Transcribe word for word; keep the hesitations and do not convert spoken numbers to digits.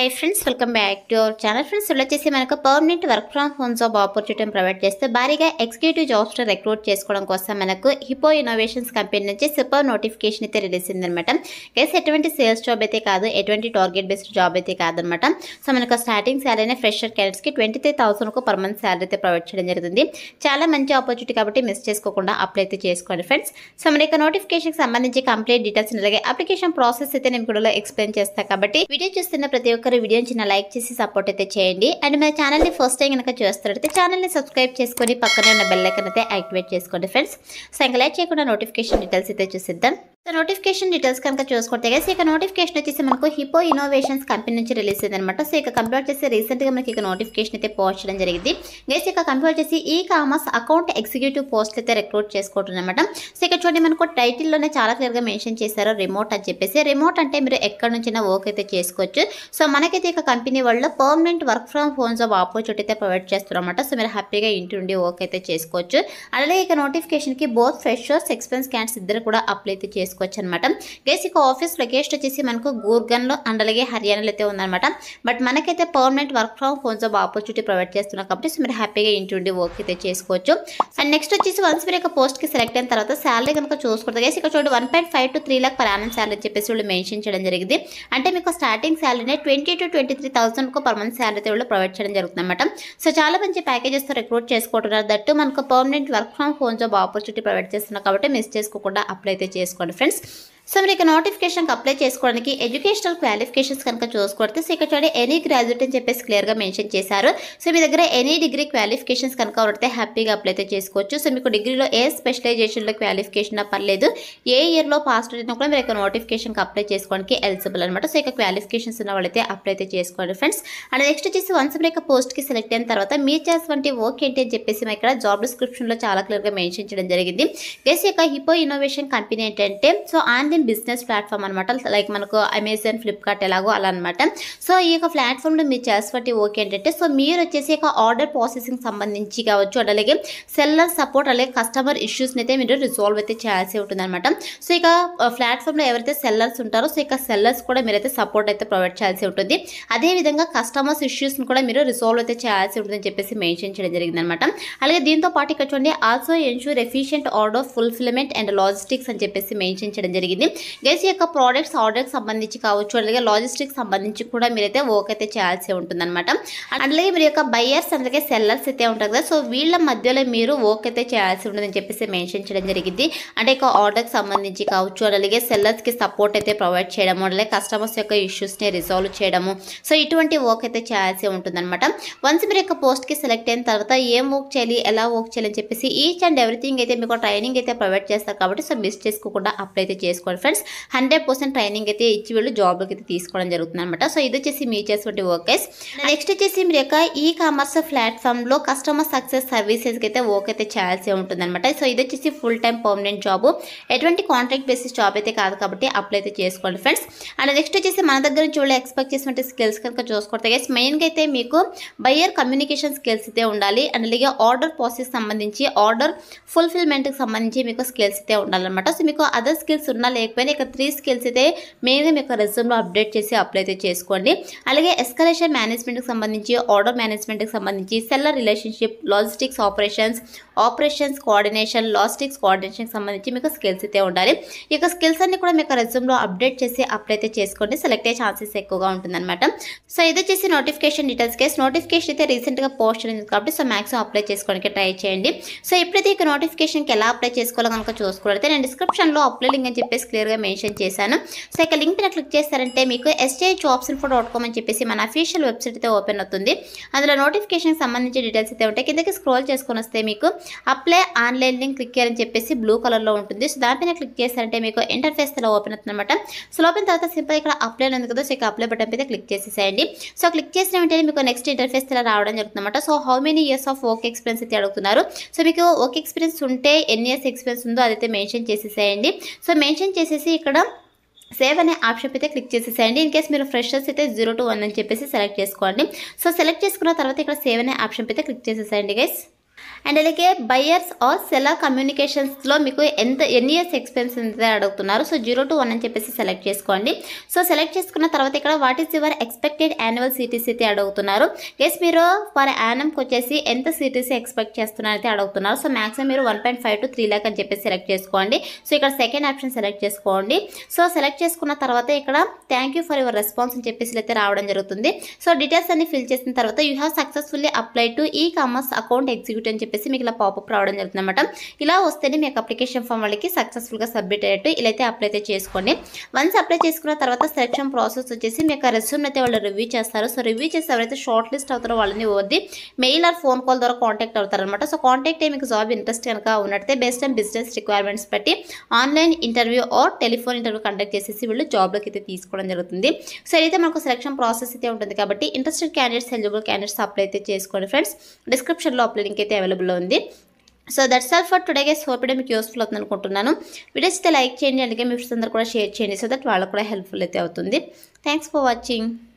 Hi friends, welcome back to our channel. Friends వచ్చేసి మనకు permanent work from home job opportunity provide చేస్తే భారీగా executive jobs recruit చేసుకోవడం కోసం మనకు హిపో ఇన్నోవేషన్స్ కంపెనీ నుంచి సూపర్ నోటిఫికేషన్ అయితే రిలీజ్ అయిందనమాట. కేసు ఎటువంటి సేల్స్ జాబ్ అయితే కాదు, ఎటువంటి టార్గెట్ బేస్డ్ జాబ్ అయితే కాదనమాట. సో మనకు స్టార్టింగ్ శాలరీ ఫ్రెషర్ క్యాండిడేట్స్కి ట్వంటీ త్రీ థౌసండ్కు పర్ మంత్ శాలరీ అయితే ప్రొవైడ్ చేయడం జరుగుతుంది. చాలా మంచి ఆపర్చునిటీ కాబట్టి మిస్ చేసుకోకుండా అప్లై అయితే చేసుకోండి ఫ్రెండ్స్. సో మన యొక్క నోటిఫికేషన్కి సంబంధించి కంప్లీట్ డీటెయిల్స్ అలాగే అప్లికేషన్ ప్రాసెస్ అయితే నేను కూడా ఎక్స్ప్లెయిన్ చేస్తాను. కాబట్టి వీడియో చూస్తున్న ప్రతి ఒక్కరు వీడియోని చిన్న లైక్ చేసి సపోర్ట్ అయితే చేయండి. అండ్ మన ఛానల్ని ఫస్ట్ టైం కనుక చూస్తున్నట్లయితే ఛానల్ని సబ్స్క్రైబ్ చేసుకొని పక్కనే ఉన్న బెల్ ఐకాన్ అయితే యాక్టివేట్ చేసుకోండి ఫ్రెండ్స్. సో ఇంకా లైక్ చేయకుండా నోటిఫికేషన్ డీటెయిల్స్ అయితే చూసిద్దాం. సో నోటిఫికేషన్ డీటెయిల్స్ కనుక చూసుకుంటే గైస్ ఇక నోటిఫికేషన్ వచ్చేసి మనకు హిపో ఇన్నోవేషన్స్ కంపెనీ నుంచి రిలీజ్ అయింది అనమాట. సో ఇక కంప్యూటర్ వచ్చేసి రీసెంట్గా మనకి ఇక నోటిఫికేషన్ అయితే పోస్ట్ చేయడం జరిగింది. గైస్ ఇక కంప్యూటర్ వచ్చేసి e commerce account executive post అయితే రిక్రూట్ చేసుకుంటుంది అనమాట. సో ఇక్కడ చూడండి మనకు టైటిల్లోనే చాలా క్లియర్గా మెన్షన్ చేశారు రిమోట్ అని చెప్పేసి. రిమోట్ అంటే మీరు ఎక్కడి నుంచైనా వర్క్ అయితే చేసుకోవచ్చు. సో మనకైతే ఇక కంపెనీ వాళ్ళు permanent work from home job opportunity అయితే ప్రొవైడ్ చేస్తారు అనమాట. సో మీరు హ్యాపీగా ఇంటి నుండి వర్క్ అయితే చేసుకోవచ్చు. అలాగే ఇక నోటిఫికేషన్కి బోత్ ఫ్రెషర్స్ ఎక్స్పీరియన్స్ క్యాండిడేట్స్ ఇద్దరు కూడా అప్లై అయితే చేసుకోవచ్చు అనమాట. గైస్ ఇక ఆఫీస్ లొకేషన్ వచ్చేసి మనకు గూర్గన్లో అండ్ అలాగే హర్యానాలో అయితే ఉందన్నమాట. బట్ మనకైతే permanent work from home job opportunity provide చేస్తున్నాం కాబట్టి సో మీరు హ్యాపీగా ఇంటి నుండి వర్క్ అయితే చేసుకోవచ్చు. అండ్ నెక్స్ట్ వచ్చేసి వన్స్ మీరు ఒక పోస్ట్కి సెలెక్ట్ అయిన తర్వాత శాలరీ కనుక చూసుకుంటే గైస్ ఇక్కడ చూడండి one point five two three lakh per annum salary చెప్పేసి వాళ్ళు మెన్షన్ చేయడం జరిగింది. అంటే మీకు స్టార్టింగ్ శాలరీనే ట్వంటీ టు ట్వంటీ త్రీ థౌసండ్కు పర్ మంత్ శాలరీ అయితే వాళ్ళు ప్రొవైడ్ చేయడం జరుగుతుంది అనమాట. సో చాలా మంచి ప్యాకేజెస్తో రిక్రూట్ చేసుకుంటున్నారు. దట్టు మనకు permanent work from home job opportunity provide చేస్తున్నాం కాబట్టి మిస్ చేసుకోకుండా అప్లై అయితే చేసుకోండి ఫ్రెండ్స్. సో మీరు ఇక నోటిఫికేషన్కి అప్లై చేసుకోవడానికి ఎడ్యుకేషనల్ క్వాలిఫికేషన్స్ కనుక చూసుకుంటే సో ఇక్కడ చూడండి ఎనీ గ్రాడ్యుయేట్ అని చెప్పేసి క్లియర్గా మెన్షన్ చేశారు. సో మీ దగ్గర ఎనీ డిగ్రీ క్వాలిఫికేషన్స్ కనుక ఉంటే హ్యాపీగా అప్లై అయితే చేసుకోవచ్చు. సో మీకు డిగ్రీలో ఏ స్పెషలైజేషన్లో క్వాలిఫికేషన్ పర్లేదు, ఏ ఇయర్లో పాస్ అయినా కూడా మీరు ఇక నోటిఫికేషన్కి అప్లై చేసుకోవడానికి ఎలిజిబుల్ అనమాట. సో ఇక క్వాలిఫికేషన్స్ ఉన్న వాళ్ళైతే అప్లై అయితే చేసుకోండి ఫ్రెండ్స్. అండ్ నెక్స్ట్ వచ్చేసి వన్స్ మీరు ఇక పోస్ట్కి సెలెక్ట్ అయిన తర్వాత మీరు చేసినటువంటి వర్క్ ఏంటి అని చెప్పేసి మా ఇక్కడ జాబ్ డిస్క్రిప్షన్లో చాలా క్లియర్గా మెన్షన్ చేయడం జరిగింది. గెస్ ఇక హిపో ఇన్నోవేషన్ కంపెనీ ఏంటంటే సో ఆన్లైన్ బిజినెస్ ప్లాట్ఫామ్ అనమాట. లైక్ మనకు అమెజాన్, ఫ్లిప్కార్ట్ ఎలాగో అలా అనమాట. సో ఈ యొక్క ప్లాట్ఫామ్లో మీరు చేసేటువంటి వర్క్ ఏంటంటే సో మీరు వచ్చేసి ఇక ఆర్డర్ ప్రాసెసింగ్ సంబంధించి కావచ్చు, అలాగే సెల్లర్ సపోర్ట్ అలాగే కస్టమర్ ఇష్యూస్ని అయితే మీరు రిజాల్వ్ అయితే చేయాల్సి ఉంటుంది అనమాట. సో ఇక ప్లాట్ఫామ్లో ఎవరైతే సెల్లర్స్ ఉంటారో సో ఇక సెల్లర్స్ కూడా మీరైతే సపోర్ట్ అయితే ప్రొవైడ్ చేయాల్సి ఉంటుంది. అదేవిధంగా కస్టమర్స్ ఇష్యూస్ని కూడా మీరు రిజాల్వ్ అయితే చేయాల్సి ఉంటుందని చెప్పేసి మెన్షన్ చేయడం జరిగింది అనమాట. అలాగే దీంతో పాటు ఇక్కడ చూడండి also ensure efficient order fulfilment and logistics అని చెప్పేసి మెన్షన్ చేయడం జరిగింది. గైస్ యొక్క ప్రోడక్ట్స్ ఆర్డర్కి సంబంధించి కావచ్చు, అలాగే లాజిస్టిక్స్ సంబంధించి కూడా మీరైతే వర్క్ అయితే చేయాల్సి ఉంటుంది అనమాట. అలాగే మీరు యొక్క బయర్స్ అలాగే సెల్లర్స్ అయితే ఉంటారు కదా, సో వీళ్ళ మధ్యలో మీరు వర్క్ అయితే చేయాల్సి ఉంటుందని చెప్పేసి మెన్షన్ చేయడం జరిగింది. అంటే ఇక ఆర్డర్కి సంబంధించి కావచ్చు, అలాగే సెల్లర్స్కి సపోర్ట్ అయితే ప్రొవైడ్ చేయడము, అలాగే కస్టమర్స్ యొక్క ఇష్యూస్ని రిజాల్వ్ చేయడము, సో ఇటువంటి వర్క్ అయితే చేయాల్సి ఉంటుంది అనమాట. వన్స్ మీరు యొక్క పోస్ట్కి సెలెక్ట్ అయిన తర్వాత ఏం వర్క్ చేయాలి, ఎలా వర్క్ చేయాలి అని చెప్పేసి ఈచ్ అండ్ ఎవ్రీథింగ్ అయితే మీకు ట్రైనింగ్ అయితే ప్రొవైడ్ చేస్తారు కాబట్టి సో మిస్ చేసుకోకుండా అప్లై అయితే చేసుకోండి ఫ్రెండ్స్. హండ్రెడ్ పర్సెంట్ ట్రైనింగ్ అయితే ఇచ్చి వీళ్ళు జాబ్కి అయితే తీసుకోవడం జరుగుతుంది అనమాట. సో ఇది వచ్చేసి మీ చేసేటువంటి వర్కర్స్. నెక్స్ట్ వచ్చేసి మీరు యొక్క ఈ కామర్స్ ప్లాట్ఫామ్లో కస్టమర్ సక్సెస్ సర్వీసెస్కి అయితే వర్క్ అయితే చేయాల్సి ఉంటుంది అనమాట. సో ఇది వచ్చేసి ఫుల్ టైం పర్మనెంట్ జాబ్, ఎటువంటి కాంట్రాక్ట్ బేసిస్ జాబ్ అయితే కాదు కాబట్టి అప్లై అయితే చేసుకోండి ఫ్రెండ్స్. అండ్ నెక్స్ట్ వచ్చేసి మన దగ్గర నుంచి వాళ్ళు ఎక్స్పెక్ట్ చేసినటువంటి స్కిల్స్ కనుక చూసుకుంటే గైస్ మెయిన్గా అయితే మీకు బయర్ కమ్యూనికేషన్ స్కిల్స్ అయితే ఉండాలి. అండ్ అలాగే ఆర్డర్ ప్రాసెస్ సంబంధించి ఆర్డర్ ఫుల్ఫిల్మెంట్కి సంబంధించి మీకు స్కిల్స్ అయితే ఉండాలన్నమాట. సో మీకు అదర్ స్కిల్స్ ఉన్నా లేకపోయినా ఇక త్రీ స్కిల్స్ అయితే మెయిన్గా మీకు రెజ్యూమ్లో అప్డేట్ చేసి అప్లై అయితే చేసుకోండి. అలాగే ఎస్కలేషన్ మేనేజ్మెంట్కి సంబంధించి, ఆర్డర్ మేనేజ్మెంట్కి సంబంధించి, seller relationship, logistics operations, operations coordination, logistics కోఆర్డినేషన్కి సంబంధించి మీకు స్కిల్స్ అయితే ఉండాలి. ఇక స్కిల్స్ అన్ని కూడా మీకు రెజ్యూమ్లో అప్డేట్ చేసి అప్లై అయితే చేసుకోండి. సెలెక్ట్ అయ్యే ఛాన్సెస్ ఎక్కువగా ఉంటుందన్నమాట. సో ఇది వచ్చేసి నోటిఫికేషన్ డీటెయిల్స్ కేసు. నోటిఫికేషన్ అయితే రీసెంట్గా పోస్ట్ అయింది కాబట్టి సో మ్యాక్సిమం అప్లై చేసుకోవడానికి ట్రై చేయండి. సో ఎప్పుడైతే ఇక నోటిఫికేషన్కి ఎలా అప్లై చేసుకోవాలో కనుక చూసుకోవాలంటే నేను డిస్క్రిప్షన్లో అప్లై లింక్ అని చెప్పేసి క్లియర్గా మెన్షన్ చేశాను. సో ఇక లింక్ మీద క్లిక్ చేస్తారంటే మీకు STI jobs info dot com అని చెప్పేసి మన అఫీషియల్ వెబ్సైట్ అయితే ఓపెన్ అవుతుంది. అందులో నోటిఫికేషన్కి సంబంధించి డీటెయిల్స్ అయితే ఉంటాయి. కిందకి స్క్రోల్ చేసుకొని వస్తే మీకు అప్లై ఆన్లైన్ లింక్ క్లిక్ చేయాలని చెప్పేసి బ్లూ కలర్లో ఉంటుంది. సో దానిపైన క్లిక్ చేస్తారంటే మీకు ఇంటర్ఫేస్ ఇలా ఓపెన్ అవుతుంది అనమాట. సో ఓపెన్ తర్వాత సింపుల్ ఇక్కడ అప్లై ఉంది కదా, సో ఇక అప్లై బటన్ మీద క్లిక్ చేసేసేయండి. సో క్లిక్ చేసిన వెంటనే మీకు నెక్స్ట్ ఇంటర్ఫేస్ ఇలా రావడం జరుగుతుంది అనమాట. So how many years of work experience అయితే అడుగుతున్నారు. సో మీకు వర్క్ ఎక్స్పీరియన్స్ ఉంటే ఎన్ని ఇయర్స్ ఎక్స్పీరియన్స్ ఉందో అదైతే మెన్షన్ చేసేసేయండి. సో మెన్షన్ చేసేసి ఇక్కడ సేవ్ అనే ఆప్షన్ అయితే క్లిక్ చేసేసేయండి. ఇన్ కేస్ మీరు ఫ్రెషర్స్ అయితే జీరో టు వన్ అని చెప్పేసి సెలెక్ట్ చేసుకోండి. సో సెలెక్ట్ చేసుకున్న తర్వాత ఇక్కడ సేవ్ అనే ఆప్షన్ అయితే క్లిక్ చేసేసేయండి గైస్. అండ్ అలాగే బయర్స్ ఆర్ సెలర్ కమ్యూనికేషన్స్లో మీకు ఎంత ఎన్ని ఇయర్స్ ఎక్స్పీరియన్స్ అయితే అడుగుతున్నారు. సో జీరో టు వన్ అని చెప్పేసి సెలెక్ట్ చేసుకోండి. సో సెలెక్ట్ చేసుకున్న తర్వాత ఇక్కడ what is your expected annual CTC అయితే అడుగుతున్నారు. గెస్ మీరు ఫర్ యానమ్కి వచ్చేసి ఎంత సిటీసీ ఎక్స్పెక్ట్ చేస్తున్నారు అయితే అడుగుతున్నారు. సో మ్యాక్సిమం మీరు one point five two three lakh అని చెప్పేసి సెలెక్ట్ చేసుకోండి. సో ఇక్కడ సెకండ్ ఆప్షన్ సెలెక్ట్ చేసుకోండి. సో సెలెక్ట్ చేసుకున్న తర్వాత ఇక్కడ thank you for your response అని చెప్పేసి అయితే రావడం జరుగుతుంది. సో డీటెయిల్స్ అన్ని ఫిల్ చేసిన తర్వాత you have successfully apply to e commerce account executive అని చెప్పేసి మీకు ఇలా పాపప్ రావడం జరుగుతుంది అనమాట. ఇలా వస్తేనే మీకు అప్లికేషన్ ఫామ్ వాళ్ళకి సక్సెస్ఫుల్గా సబ్మిట్ అయ్యేట్టు ఇలా అయితే అప్లై అయితే చేసుకోండి. వన్స్ అప్లై చేసుకున్న తర్వాత సెలక్షన్ ప్రాసెస్ వచ్చేసి మీకు రెజ్యూమ్ అయితే వాళ్ళు రివ్యూ చేస్తారు. సో రివ్యూ చేసి ఎవరైతే షార్ట్ లిస్ట్ అవుతారో వాళ్ళని వద్ది మెయిల్ ఆర్ ఫోన్ కాల్ ద్వారా కాంటాక్ట్ అవుతారు అనమాట. సో కాంటాక్ట్ అయ్యి మీకు జాబ్ ఇంట్రెస్ట్ కనుక ఉన్నట్టే బేస్డ్ ఆన్ బిజినెస్ రిక్వైర్మెంట్స్ బట్టి online interview or telephone interview conduct చేసేసి వీళ్ళు జాబ్లోకి అయితే తీసుకోవడం జరుగుతుంది. సో అయితే మనకు సెలక్షన్ ప్రాసెస్ అయితే ఉంటుంది కాబట్టి interested candidates eligible candidates apply అయితే చేసుకోండి ఫ్రెండ్స్. డిస్క్రిప్షన్లో అప్లై లింక్ అయితే అవైలబుల్లో ఉంది. So that's all for today guys. Hope మీకు యూస్ఫుల్ అవుతుంది అనుకుంటున్నాను. వీడియోస్ అయితే లైక్ చేయండి, అలాగే మీ ఫ్రెండ్స్ అందరూ కూడా షేర్ చేయండి సో దట్ వాళ్ళకు కూడా హెల్ప్ఫుల్ అయితే అవుతుంది. Thanks for watching.